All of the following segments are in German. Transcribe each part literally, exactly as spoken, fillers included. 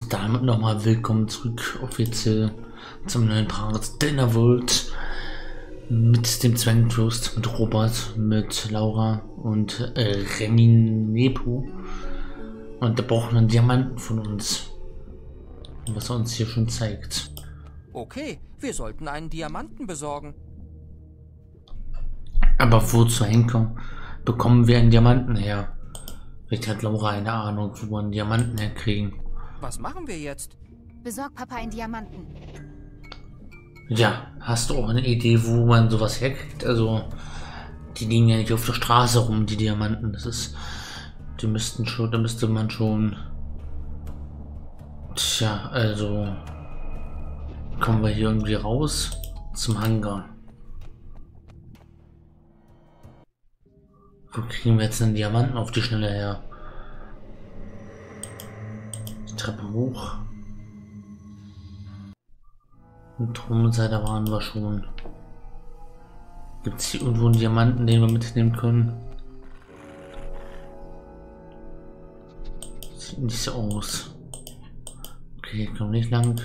Damit nochmal willkommen zurück offiziell zum neuen Part Dinner World mit dem zweiten Toast, mit Robert, mit Laura und äh, Remy Nepo. Und der braucht einen Diamanten von uns, was er uns hier schon zeigt. Okay, wir sollten einen Diamanten besorgen. Aber wo zur Henker bekommen wir einen Diamanten her? Vielleicht hat Laura eine Ahnung, wo wir einen Diamanten herkriegen. Was machen wir jetzt? Besorg Papa einen Diamanten. Ja, hast du auch eine Idee, wo man sowas herkriegt? Also, die liegen ja nicht auf der Straße rum, die Diamanten. Das ist, die müssten schon, da müsste man schon. Tja, also kommen wir hier irgendwie raus zum Hangar. Wo kriegen wir jetzt einen Diamanten auf die Schnelle her? Die Treppe hoch. Und Thronseite waren wir schon. Gibt es hier irgendwo einen Diamanten, den wir mitnehmen können? Sieht nicht so aus. Okay, hier kommen wir nicht lang.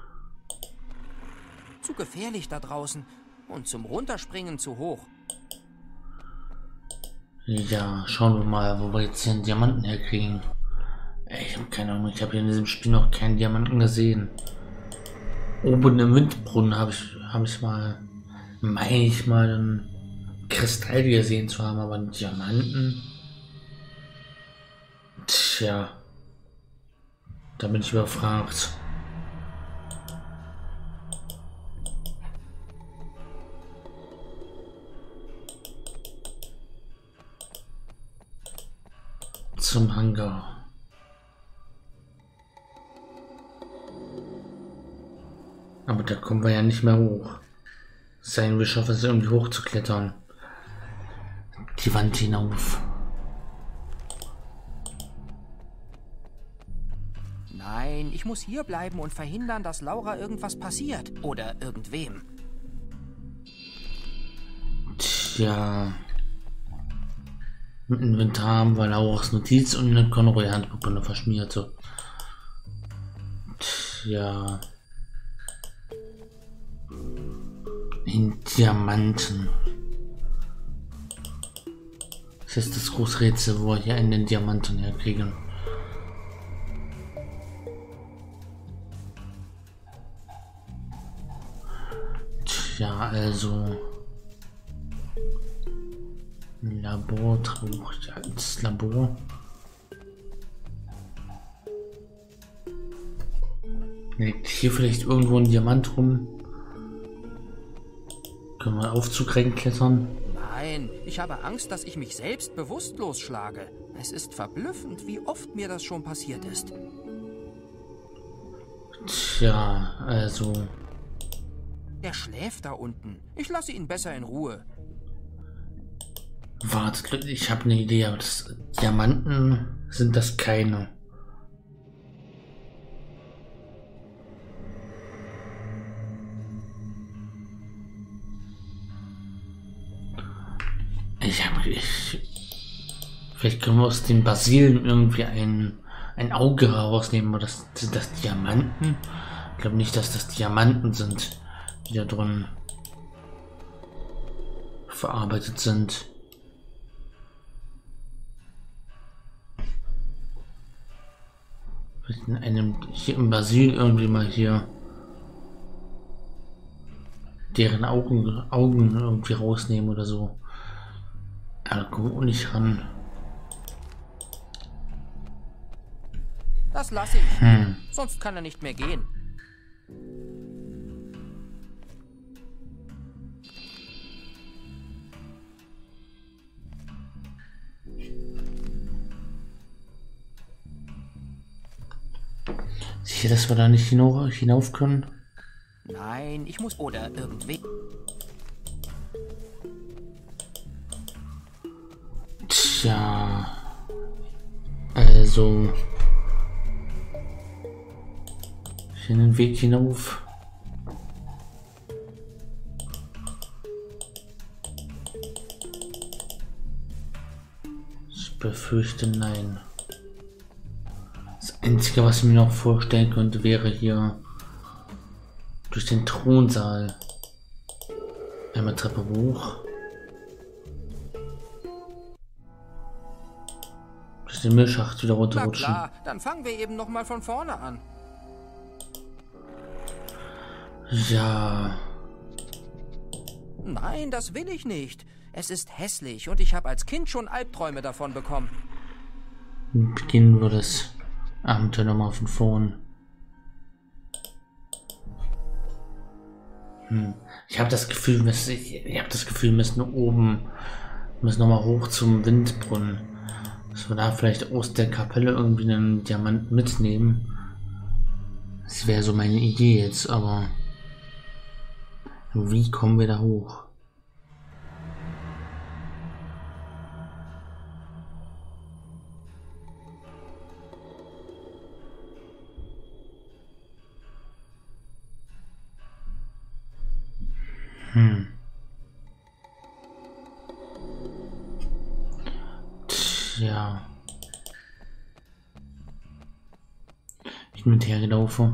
Zu gefährlich da draußen und zum Runterspringen zu hoch. Ja, schauen wir mal, wo wir jetzt hier einen Diamanten herkriegen. Ey, ich habe keine Ahnung, ich habe hier in diesem Spiel noch keinen Diamanten gesehen. Oben im Windbrunnen habe ich, hab ich mal, meine ich mal, einen Kristall gesehen zu haben, aber einen Diamanten. Tja, da bin ich überfragt. Zum Hangar. Aber da kommen wir ja nicht mehr hoch. Sein, wir schaffen es irgendwie hochzuklettern. Die Wand hinauf. Nein, ich muss hier bleiben und verhindern, dass Laura irgendwas passiert. Oder irgendwem. Tja. Im Inventar haben wir Lauras Notiz und eine Conroy-Handbuch, eine verschmierte. Tja. In Diamanten. Das ist das große Rätsel, wo wir hier einen Diamanten herkriegen. Tja, also. Labor, ja, das Labor. Liegt hier vielleicht irgendwo ein Diamant rum? Können wir Aufzug reinklettern? Nein, ich habe Angst, dass ich mich selbst bewusstlos schlage. Es ist verblüffend, wie oft mir das schon passiert ist. Tja, also. Er schläft da unten. Ich lasse ihn besser in Ruhe. Warte, ich habe eine Idee, aber das, Diamanten sind das keine. Ich habe ich. Vielleicht können wir aus den Basilen irgendwie ein, ein Auge herausnehmen, aber das sind das Diamanten? Ich glaube nicht, dass das Diamanten sind, die da drin verarbeitet sind. In einem hier im Basil irgendwie mal hier deren Augen Augen irgendwie rausnehmen oder so. Aber da kommen wir auch nicht ran. Das lasse ich. Hm. Sonst kann er nicht mehr gehen. Sicher, dass wir da nicht hinauf, hinauf können? Nein, ich muss oder irgendwie. Tja. Also. Hier einen Weg hinauf. Ich befürchte nein. Das Einzige, was ich mir noch vorstellen könnte, wäre hier durch den Thronsaal. Einmal Treppe hoch. Durch den Müllschacht wieder runterrutschen. Na klar, dann fangen wir eben noch mal von vorne an. Ja. Nein, das will ich nicht. Es ist hässlich und ich habe als Kind schon Albträume davon bekommen. Beginnen wir das Abenteuer nochmal von vorn. Hm. Ich habe das Gefühl, wir müssen, ich, ich habe das Gefühl, wir müssen oben, wir müssen nochmal hoch zum Windbrunnen. Dass wir da vielleicht aus der Kapelle irgendwie einen Diamant mitnehmen. Das wäre so meine Idee jetzt, aber wie kommen wir da hoch? Hm. Tja. Ich bin mit hergelaufen.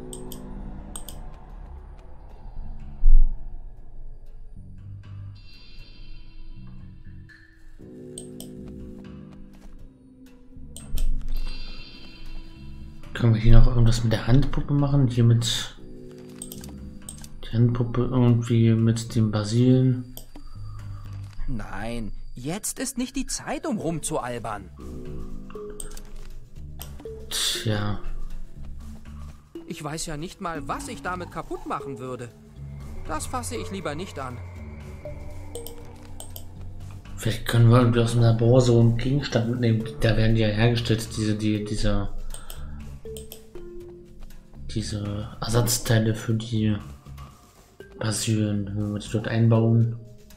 Können wir hier noch irgendwas mit der Handpuppe machen? Hier mit die Handpuppe irgendwie mit dem Basilen? Nein, jetzt ist nicht die Zeit, um rumzualbern. Tja. Ich weiß ja nicht mal, was ich damit kaputt machen würde. Das fasse ich lieber nicht an. Vielleicht können wir irgendwie aus dem Labor so einen Gegenstand mitnehmen. Da werden die ja hergestellt, diese, die, dieser, diese Ersatzteile für die Basilen, wenn wir die dort einbauen.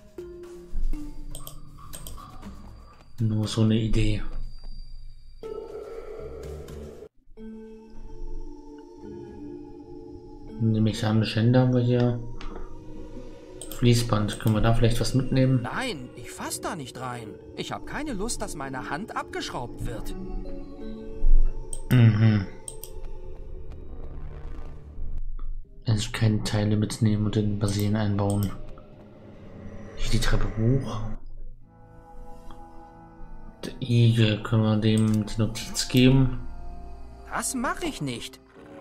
Nur so eine Idee. Eine mechanische Hände haben wir hier. Fließband, können wir da vielleicht was mitnehmen? Nein, ich fasse da nicht rein. Ich habe keine Lust, dass meine Hand abgeschraubt wird. Mhm. Also keine Teile mitnehmen und in Basilen einbauen. Hier die Treppe hoch. Der Igel, können wir dem die Notiz geben? Das mache ich nicht.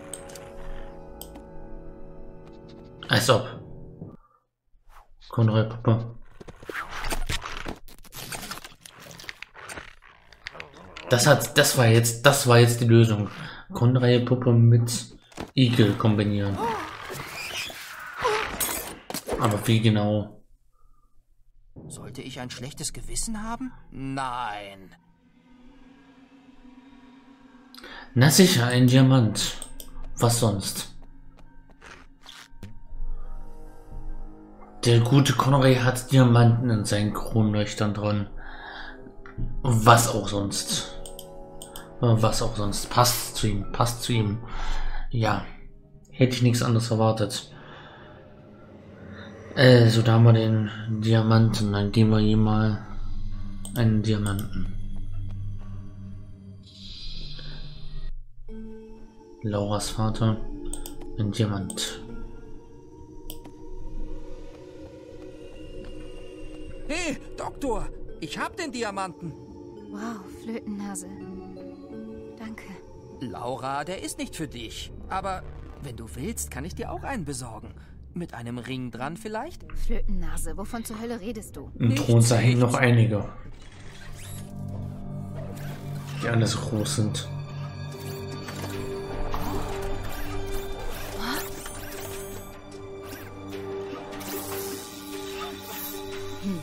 Als ob. Konrad Puppe. Das hat, das war jetzt, das war jetzt die Lösung. Konrad Puppe mit Igel kombinieren. Aber wie genau? Sollte ich ein schlechtes Gewissen haben? Nein. Na sicher, ein Diamant. Was sonst? Der gute Connery hat Diamanten in seinen Kronleuchtern drin. Was auch sonst. Was auch sonst. Passt zu ihm. Passt zu ihm. Ja. Hätte ich nichts anderes erwartet. Äh, so da haben wir den Diamanten. Dann geben wir ihm mal einen Diamanten. Lauras Vater. Ein Diamant. Hey, Doktor, ich hab den Diamanten. Wow, Flötennase. Danke. Laura, der ist nicht für dich. Aber wenn du willst, kann ich dir auch einen besorgen. Mit einem Ring dran vielleicht? Flötennase, wovon zur Hölle redest du? Im Thronsaal hängen noch einige. Die alle so groß sind. Hm.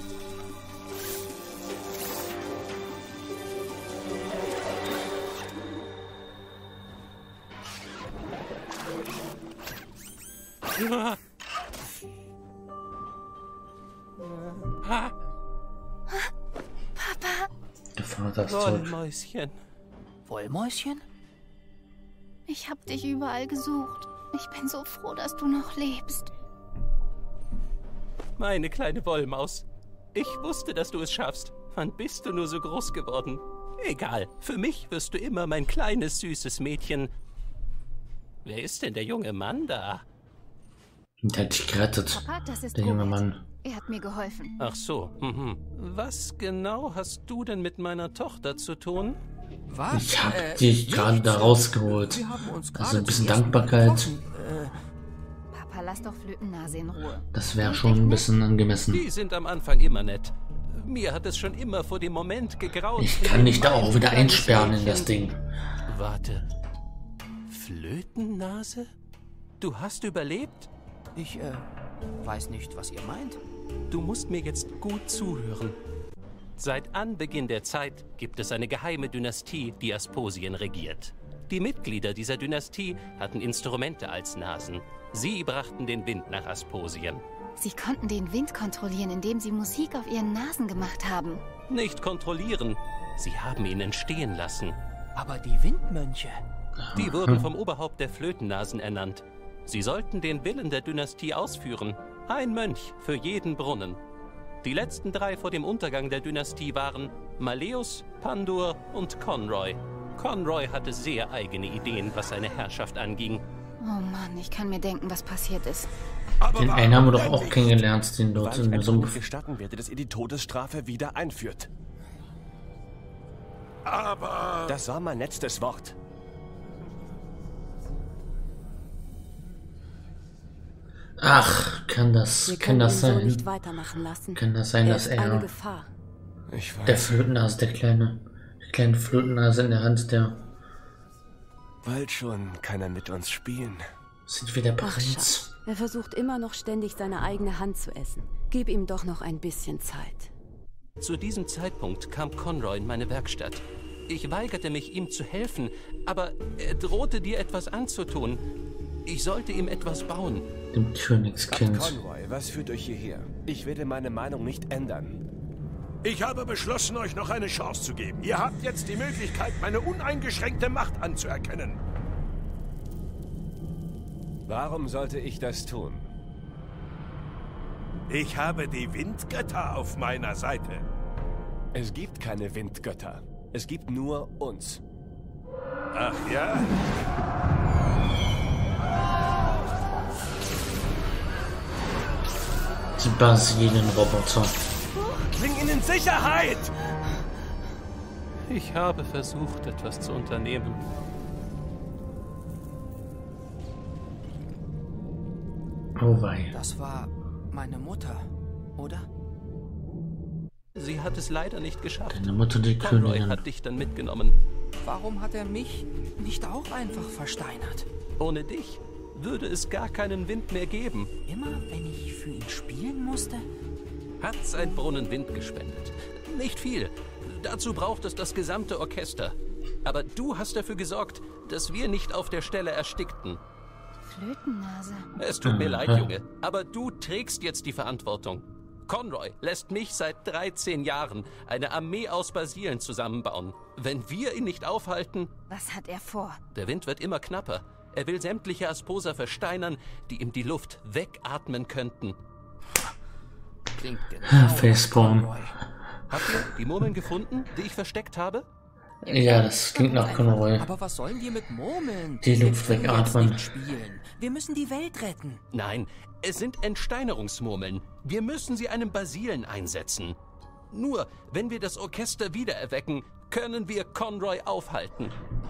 Papa! Der Vater ist tot. Wollmäuschen. Wollmäuschen? Ich hab dich überall gesucht. Ich bin so froh, dass du noch lebst. Meine kleine Wollmaus. Ich wusste, dass du es schaffst. Wann bist du nur so groß geworden? Egal, für mich wirst du immer mein kleines, süßes Mädchen. Wer ist denn der junge Mann da? Der hat dich gerettet. Papa, das ist Der junge Robert. Mann. Er hat mir geholfen. Ach so, mhm. Was genau hast du denn mit meiner Tochter zu tun? Was? Ich hab Äh, dich gerade nichts. da rausgeholt. Wir haben uns Also gerade ein bisschen zum ersten Mal Dankbarkeit. getroffen. Äh, Papa, lass doch Flötennase in Ruhe. Das wäre schon ein bisschen angemessen. Die sind am Anfang immer nett. Mir hat es schon immer vor dem Moment gegraut. Ich kann dich da auch wieder Kleines einsperren in das Mädchen. Ding. Warte. Flötennase? Du hast überlebt? ich äh, weiß nicht, was ihr meint. Du musst mir jetzt gut zuhören. Seit Anbeginn der Zeit gibt es eine geheime Dynastie, die Asposien regiert. Die Mitglieder dieser Dynastie hatten Instrumente als Nasen. Sie brachten den Wind nach Asposien. Sie konnten den Wind kontrollieren, indem sie Musik auf ihren Nasen gemacht haben. Nicht kontrollieren, sie haben ihn entstehen lassen. Aber die Windmönche. Die wurden vom Oberhaupt der Flötennasen ernannt. Sie sollten den Willen der Dynastie ausführen. Ein Mönch für jeden Brunnen. Die letzten drei vor dem Untergang der Dynastie waren Malleus, Pandur und Conroy. Conroy hatte sehr eigene Ideen, was seine Herrschaft anging. Oh Mann, ich kann mir denken, was passiert ist. Den einen haben wir doch auch kennengelernt, den dort Weil ich in der einfach nicht Sumpf. gestatten werde, dass ihr die Todesstrafe wieder einführt. Aber... Das war mein letztes Wort. Ach, kann das, Wir kann können das ihn so sein? nicht weitermachen lassen. Kann das sein, Er dass ist eine er, Gefahr. Ich weiß. der Flötennase, der kleine, der kleine Flötennase in der Hand, der Bald schon kann er mit uns spielen. sind wir der Ach, Prinz. Schatz. Er versucht immer noch ständig seine eigene Hand zu essen. Gib ihm doch noch ein bisschen Zeit. Zu diesem Zeitpunkt kam Conroy in meine Werkstatt. Ich weigerte mich, ihm zu helfen, aber er drohte dir etwas anzutun. Ich sollte ihm etwas bauen. Dem Königskind. Conroy, was führt euch hierher? Ich werde meine Meinung nicht ändern. Ich habe beschlossen, euch noch eine Chance zu geben. Ihr habt jetzt die Möglichkeit, meine uneingeschränkte Macht anzuerkennen. Warum sollte ich das tun? Ich habe die Windgötter auf meiner Seite. Es gibt keine Windgötter. Es gibt nur uns. Ach ja? Die Basilienroboter. Bring ihn in Sicherheit! Ich habe versucht, etwas zu unternehmen. Oh wei. Das war meine Mutter, oder? Sie hat es leider nicht geschafft. Deine Mutter, die Conroy Königin. hat dich dann mitgenommen. Warum hat er mich nicht auch einfach versteinert? Ohne dich würde es gar keinen Wind mehr geben. Immer wenn ich für ihn spielen musste? Hat sein Brunnen Wind gespendet. Nicht viel. Dazu braucht es das gesamte Orchester. Aber du hast dafür gesorgt, dass wir nicht auf der Stelle erstickten. Flötennase. Es tut mir leid, Aha. Junge, aber du trägst jetzt die Verantwortung. Conroy lässt mich seit dreizehn Jahren eine Armee aus Basilen zusammenbauen. Wenn wir ihn nicht aufhalten, Was hat er vor? der Wind wird immer knapper. Er will sämtliche Asposer versteinern, die ihm die Luft wegatmen könnten. Klingt genau nach Facepalm. Conroy. Habt ihr die Murmeln gefunden, die ich versteckt habe? Ja, das klingt nach Conroy. Aber was sollen wir mit Murmeln? Die Wir Luft können jetzt wegatmen. nicht spielen. Wir müssen die Welt retten. Nein, es sind Entsteinerungsmurmeln. Wir müssen sie einem Basilen einsetzen. Nur, wenn wir das Orchester wiedererwecken, können wir Conroy aufhalten.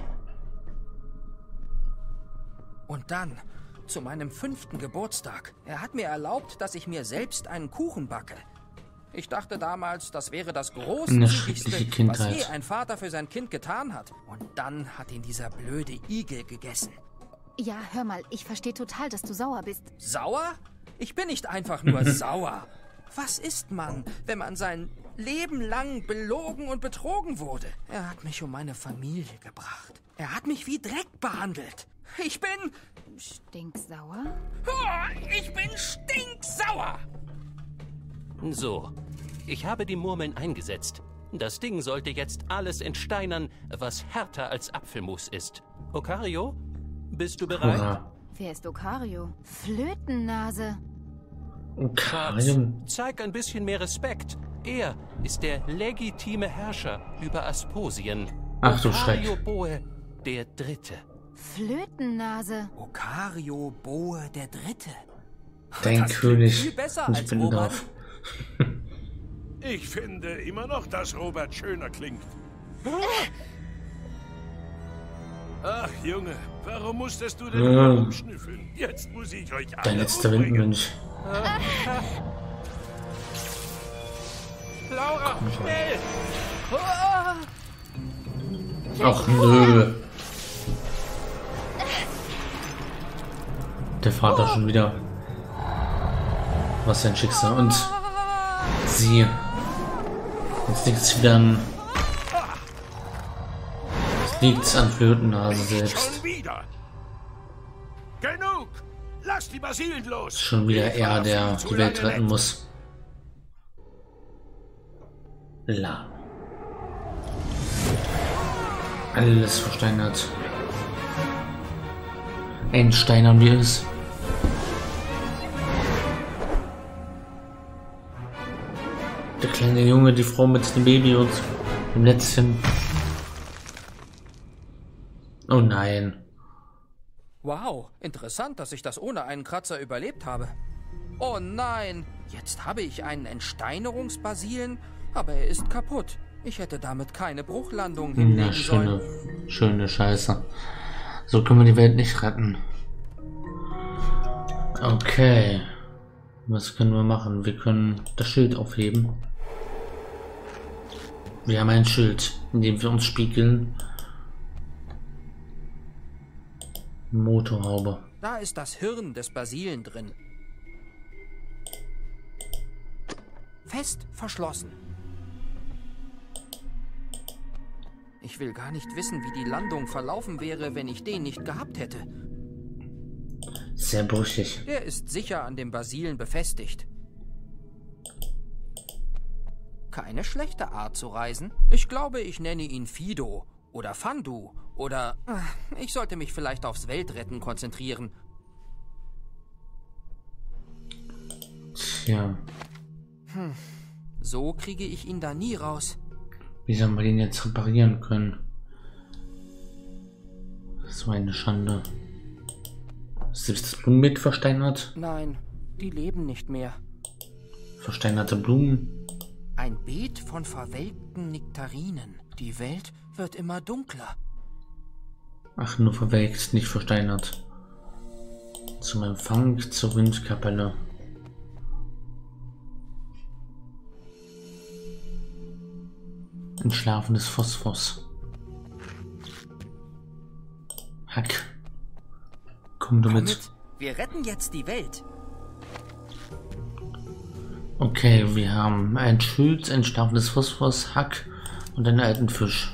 Und dann, zu meinem fünften Geburtstag. Er hat mir erlaubt, dass ich mir selbst einen Kuchen backe. Ich dachte damals, das wäre das Eine Großzügigste, schreckliche was Kindheit. je ein Vater für sein Kind getan hat. Und dann hat ihn dieser blöde Igel gegessen. Ja, hör mal, ich verstehe total, dass du sauer bist. Sauer? Ich bin nicht einfach nur sauer. Was ist man, wenn man sein Leben lang belogen und betrogen wurde? Er hat mich um meine Familie gebracht. Er hat mich wie Dreck behandelt. Ich bin... Stinksauer? Oh, ich bin stinksauer! So, ich habe die Murmeln eingesetzt. Das Ding sollte jetzt alles entsteinern, was härter als Apfelmus ist. Okario, bist du bereit? Hurra. Wer ist Okario? Flötennase. Schatz, Okarium. zeig ein bisschen mehr Respekt. Er ist der legitime Herrscher über Asposien. Ach du Schreck. Okarioboe der Dritte. Flötennase. Okarioboe der Dritte. Dein Das König. klingt viel besser Ich als bin Robert. drauf. Ich finde immer noch, dass Robert schöner klingt. Ach, Junge, warum musstest du denn Ja. rumschnüffeln? Jetzt muss ich euch alle Dein letzter umbringen. Windmönch. Laura, schnell! Ach nö. Der Vater schon wieder. Was ein Schicksal. Und sie. Jetzt liegt es wieder an. Es liegt an Flötennase selbst. Schon wieder. Genug! Lass die Basilen los! Schon wieder Ich er, war der viel zu die Welt lange retten weg. muss. La. Alles versteinert. Ein Stein haben wir es. Der kleine Junge, die Frau mit dem Baby und dem Lätzchen. Oh nein. Wow, interessant, dass ich das ohne einen Kratzer überlebt habe. Oh nein, jetzt habe ich einen Entsteinerungsbasilen, aber er ist kaputt. Ich hätte damit keine Bruchlandung Na, hinlegen schöne, sollen. schöne Scheiße. So können wir die Welt nicht retten. Okay. Was können wir machen? Wir können das Schild aufheben. Wir haben ein Schild, in dem wir uns spiegeln. Motorhaube. Da ist das Hirn des Basilen drin. Fest verschlossen. Ich will gar nicht wissen, wie die Landung verlaufen wäre, wenn ich den nicht gehabt hätte. Sehr brüchig. Der ist sicher an dem Basilen befestigt. Keine schlechte Art zu reisen. Ich glaube, ich nenne ihn Fido oder Fandu oder... Ich sollte mich vielleicht aufs Weltretten konzentrieren. Tja, So kriege ich ihn da nie raus. wie sollen wir den jetzt reparieren können? So eine Schande. Ist das Blumen mit versteinert? Nein, die leben nicht mehr. Versteinerte Blumen? Ein Beet von verwelkten Nektarinen. Die Welt wird immer dunkler. Ach, nur verwelkt, nicht versteinert. Zum Empfang zur Windkapelle. Entschlafenes Phosphos. Hack. Komm du Komm mit. mit, wir retten jetzt die Welt. Okay, wir haben ein Schild, ein entschlafenes Phosphos, Hack und einen alten Fisch.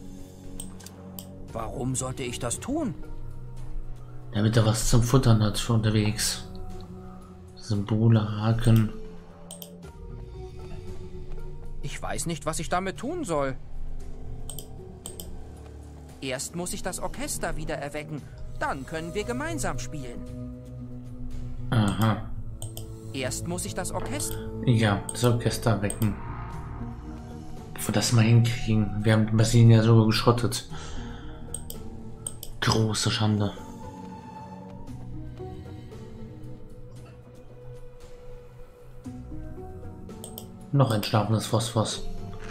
Warum sollte ich das tun? Damit er was zum Futtern hat für unterwegs. Symbole, Haken. Ich weiß nicht, was ich damit tun soll. Erst muss ich das Orchester wieder erwecken. Dann können wir gemeinsam spielen. Aha. Erst muss ich das Orchester... Ja, das Orchester wecken. Ob wir das mal hinkriegen. Wir haben Brasilien ja sogar geschrottet. Große Schande. Noch ein schlafendes Phosphos.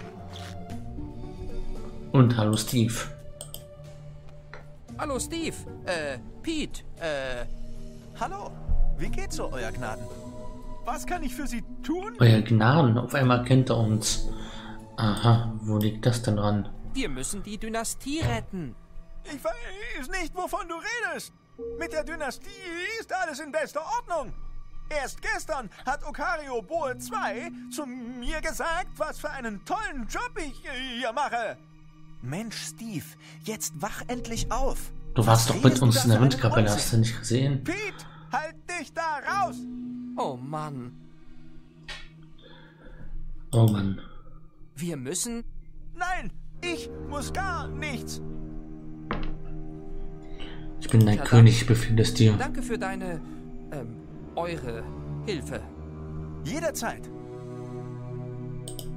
Und hallo Steve. Hallo Steve, äh, Pete, äh... Hallo, wie geht's so, Euer Gnaden? Was kann ich für Sie tun? Euer Gnaden, auf einmal kennt er uns. Aha, wo liegt das denn dran? Wir müssen die Dynastie retten. Ich weiß nicht, wovon du redest. Mit der Dynastie ist alles in bester Ordnung. Erst gestern hat Okarioboe der Zweite zu mir gesagt, was für einen tollen Job ich hier mache. Mensch, Steve, jetzt wach endlich auf. Du warst doch mit redest du uns da in der für einen Windkapelle, Unsinn? hast du nicht gesehen? Pete, halt dich da raus! Oh Mann, Oh Mann. wir müssen... Nein, ich muss gar nichts. Ich bin dein Ja, König, ich befehle es dir. Danke für deine, ähm, eure Hilfe. Jederzeit.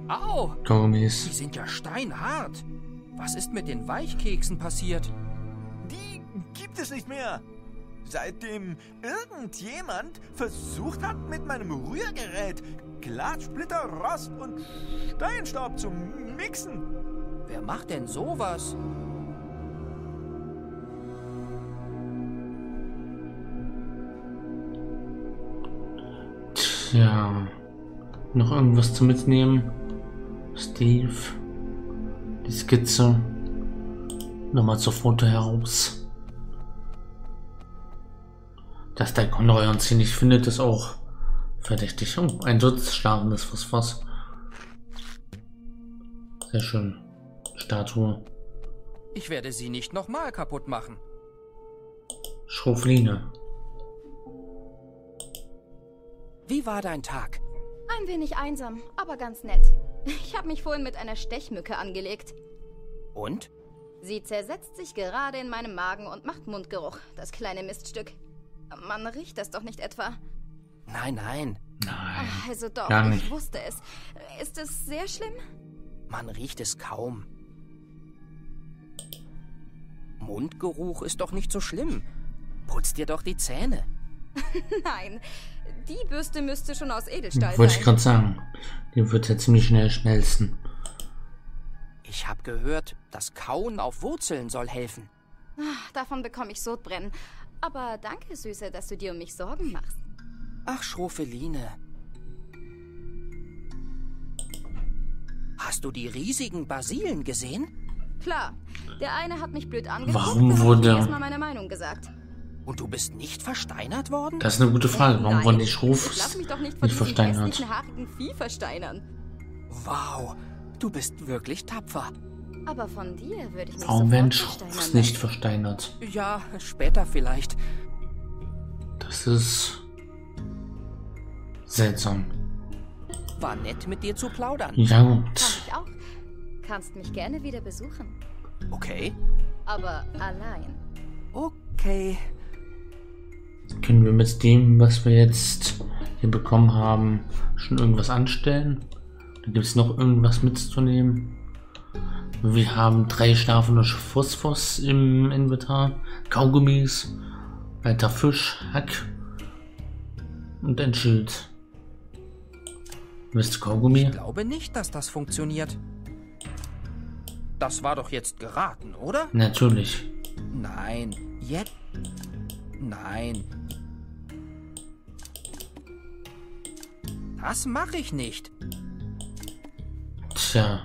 Au! Die Kaugummis. sind ja steinhart. Was ist mit den Weichkeksen passiert? Die gibt es nicht mehr. Seitdem irgendjemand versucht hat, mit meinem Rührgerät Glassplitter, Rost und Steinstaub zu mixen. Wer macht denn sowas? Tja. Noch irgendwas zu mitnehmen? Steve. Die Skizze. Nochmal zur Foto heraus. Dass der Conroy uns hier nicht findet, ist auch verdächtig. Oh, ein Dutz schlafendes Phosphos. Sehr schön. Statue. Ich werde sie nicht nochmal kaputt machen. Schrofline. Wie war dein Tag? Ein wenig einsam, aber ganz nett. Ich habe mich vorhin mit einer Stechmücke angelegt. Und? Sie zersetzt sich gerade in meinem Magen und macht Mundgeruch, das kleine Miststück. Man riecht das doch nicht etwa? Nein, nein. Nein. Also doch, gar ich nicht. wusste es. Ist es sehr schlimm? Man riecht es kaum. Mundgeruch ist doch nicht so schlimm. Putz dir doch die Zähne. Nein, die Bürste müsste schon aus Edelstahl Wollte ich sein. gerade sagen. Die wird ja ziemlich schnell schmelzen. Ich habe gehört, das Kauen auf Wurzeln soll helfen. Ach, davon bekomme ich Sodbrennen. Aber danke, Süße, dass du dir um mich Sorgen machst. Ach, Schrofeline. Hast du die riesigen Basilen gesehen? Klar, der eine hat mich blöd angeguckt Warum und hat wurde- mir erstmal meine Meinung gesagt. Und du bist nicht versteinert worden? Das ist eine gute Frage. Warum Nein, wurden die ich Schrofs lass mich doch nicht von nicht diesem versteinert? hässlichen, haarigen Vieh versteinern. Wow, du bist wirklich tapfer. Aber von dir würde ich mich Warum werden sofort Schrofs versteinern nicht lassen. versteinert? Ja, später vielleicht. Das ist seltsam. War nett, mit dir zu plaudern. Ja Kann gut. ich auch. Kannst mich gerne wieder besuchen. Okay. Aber allein. Okay. Können wir mit dem, was wir jetzt hier bekommen haben, schon irgendwas anstellen? Da gibt es noch irgendwas mitzunehmen. Wir haben drei schlafende Phosphos im Inventar, Kaugummis, alter Fisch, Hack und ein Schild. Willst du Kaugummi? Ich glaube nicht, dass das funktioniert. Das war doch jetzt geraten, oder? Natürlich. Nein, jetzt. Nein. Das mache ich nicht. Tja.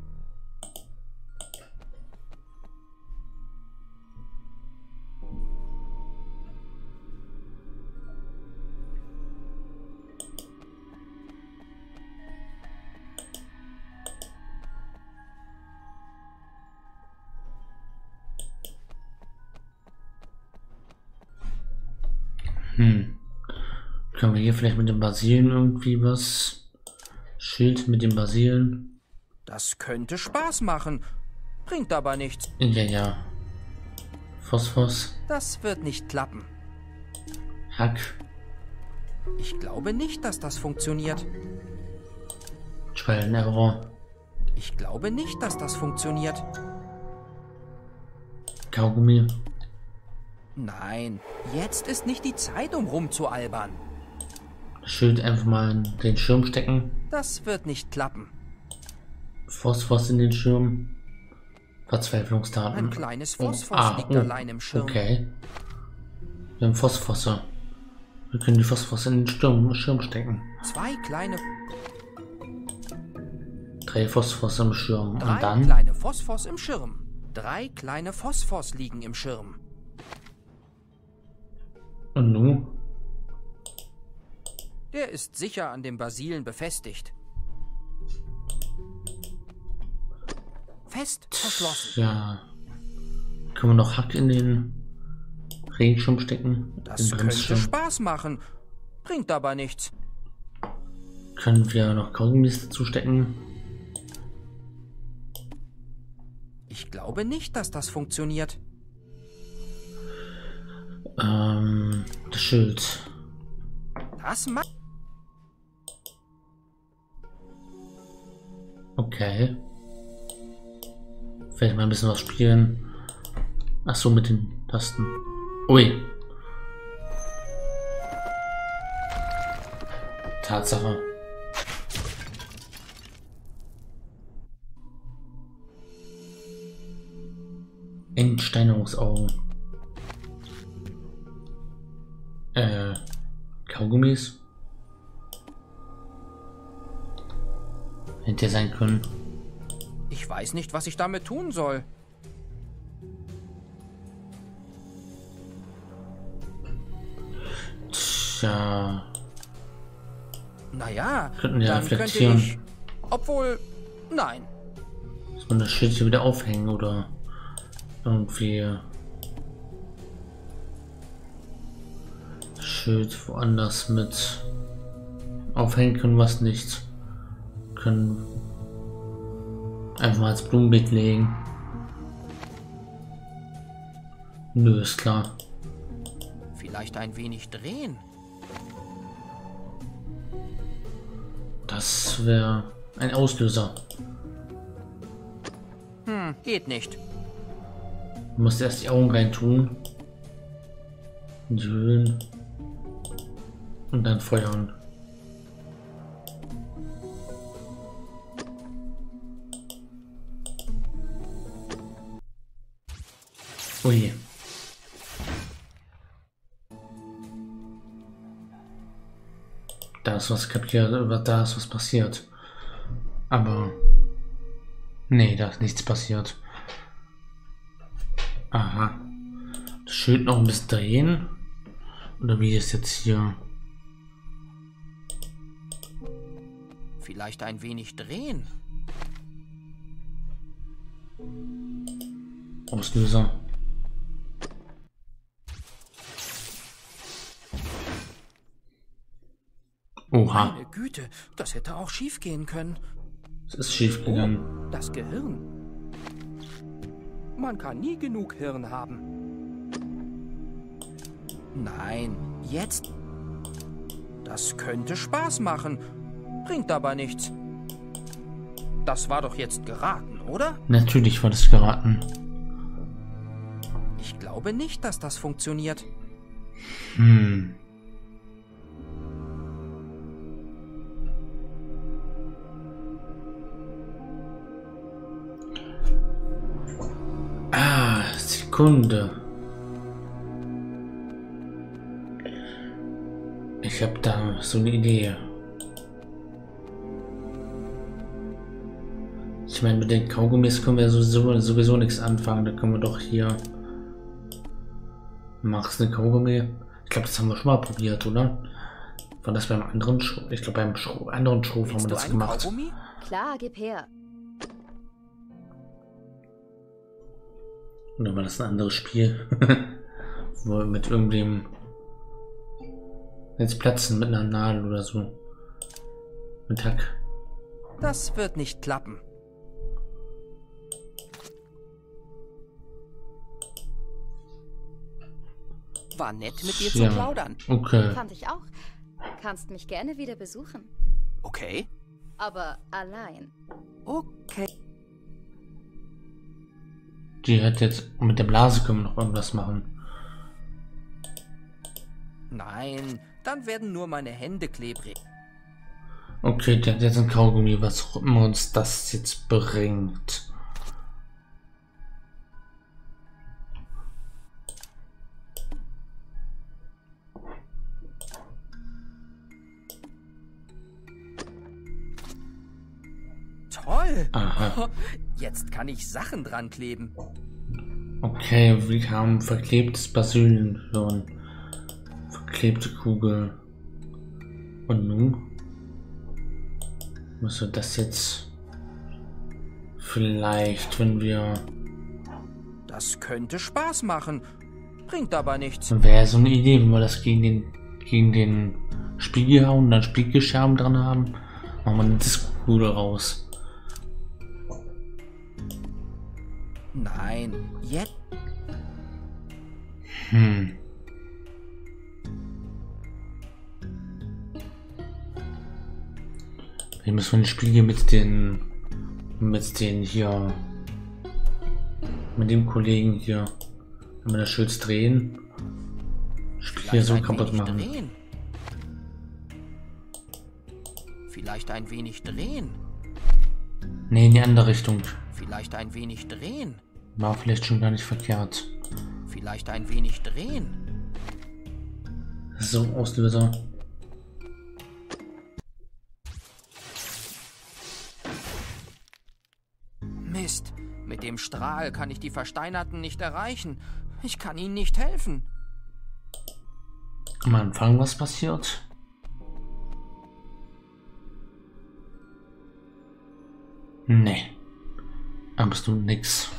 Hm. Können wir hier vielleicht mit den Basilen irgendwie was? Schild mit den Basilen? Das könnte Spaß machen. Bringt aber nichts. Ja, ja. Phosphos, Das wird nicht klappen. Hack, Ich glaube nicht, dass das funktioniert. Schwellenerror, Ich glaube nicht, dass das funktioniert. Kaugummi, Nein, jetzt ist nicht die Zeit, um rumzualbern. Schild einfach mal in den Schirm stecken. Das wird nicht klappen. Phosphos in den Schirm. Verzweiflungstaten. Ein kleines Oh, Phosphos ah, liegt oh, allein im Schirm. Okay. Wir haben Phosphosse. Wir können die Phosphosse in den Sturm, Schirm stecken. Zwei kleine, Drei Phosphosse im Schirm. drei Und dann kleine Phosphos im Schirm. Drei kleine Phosphos liegen im Schirm. und nu? Der ist sicher an dem Basilen befestigt. Fest verschlossen. Ja. Können wir noch Hack in den Regenschirm stecken? Das Den könnte Bremsschirm. Spaß machen. Bringt aber nichts. Können wir noch Kaugummis dazu stecken? Ich glaube nicht, dass das funktioniert. Ähm, das Schild. Das macht. Okay. Vielleicht mal ein bisschen was spielen. Ach so, mit den Tasten. Ui. Tatsache. Entsteinerungsaugen. Äh, Kaugummis. Hätte sein können. Ich weiß nicht, was ich damit tun soll. Tja. Naja, Könnten ja dann könnte reflektieren. ich... Obwohl, nein. Muss man das Schild hier wieder aufhängen oder irgendwie Schild woanders mit aufhängen können, was nicht. Können einfach mal als Blumenbeet legen. Nö, ist klar. Vielleicht ein wenig drehen. Das wäre ein Auslöser. Hm, geht nicht. Du musst erst die Augen reintun. In die Höhlen. Und dann feuern. Ui. Da ist was kapiert, da ist was passiert. Aber nee, da ist nichts passiert. Aha. Das Schild noch ein bisschen drehen. Oder wie ist jetzt hier? Vielleicht ein wenig drehen. Auslöser. Oha. Meine Güte, das hätte auch schief gehen können. Es ist schief gegangen. Oh, das Gehirn. Man kann nie genug Hirn haben. Nein, jetzt. Das könnte Spaß machen. Bringt aber nichts. Das war doch jetzt geraten, oder? Natürlich war das geraten. Ich glaube nicht, dass das funktioniert. Hm. Ah, Sekunde. Ich habe da so eine Idee. Ich meine, mit den Kaugummis können wir sowieso, sowieso nichts anfangen. Da können wir doch hier... Machst eine Kaugummi? Ich glaube, das haben wir schon mal probiert, oder? War das beim anderen Show? Ich glaube, beim Show, anderen Show haben wir das gemacht. Kaugummi? Klar, gib her. Oder war das ein anderes Spiel? Wo wir mit irgendwem jetzt platzen mit einer Nadel oder so. Mit Hack. Das wird nicht klappen. War nett, mit dir Ja. zu plaudern. Okay. Fand ich auch. Kannst mich gerne wieder besuchen. Okay. Aber allein. Okay. Die hat jetzt mit der Blase können wir noch irgendwas machen. Nein, dann werden nur meine Hände klebrig. Okay, der hat jetzt ein Kaugummi, was auch immer uns das jetzt bringt. Toll. Aha. Jetzt kann ich Sachen dran kleben. Okay, wir haben verklebtes Basilienhirn. Verklebte Kugel. Und nun? Müssen wir das jetzt vielleicht, wenn wir... Das könnte Spaß machen. Bringt aber nichts. Dann wäre so eine Idee, wenn wir das gegen den gegen den Spiegel hauen und dann Spiegelscherben dran haben, machen wir eine Disco-Kugel raus. Nein, jetzt. Hm. Hier müssen wir den Spiegel mit den Mit den hier, mit dem Kollegen hier, wenn wir das Schutz drehen, hier so kaputt machen. Drehen. Vielleicht ein wenig drehen. Nee, in die andere Richtung. Vielleicht ein wenig drehen. War vielleicht schon gar nicht verkehrt. Vielleicht ein wenig drehen. So, Auslöser. Mist, mit dem Strahl kann ich die Versteinerten nicht erreichen. Ich kann ihnen nicht helfen. Am Anfang was passiert? Nee. Aber bist du nix.